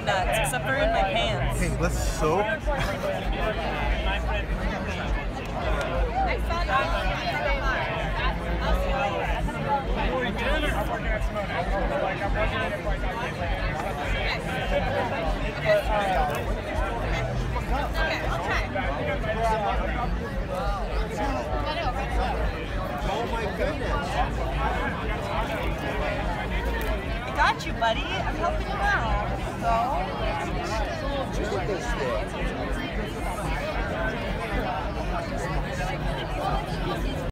any nuts except for in my pants. Hey, let's soak. Oh my goodness. I got you, buddy. I'm helping you out. So. Look at this thing.